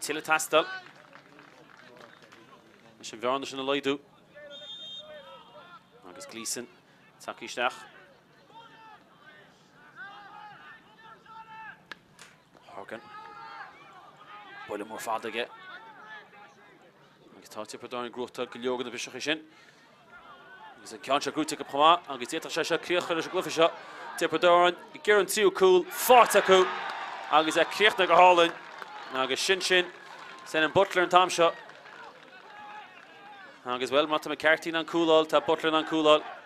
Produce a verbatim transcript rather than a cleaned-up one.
Tilla Tastal. Is an bhearna sin a leidú. Agus Gleeson. Takisteach. Horgan. Boile mór fada aige. Agus tá Tipperary grúta go leogan na bhíseach sin. Agus an ceann se grúta go pramá, agus dietar se se críocha leis a glufa seo. Tipperary i gcéann tíú cúil, fáta acu. Agus a críochna go hálainn. Agus sin sin, Senan Butler an tam seo. Agus well, mata McCarthy an cúláil, tá Butler an cúláil.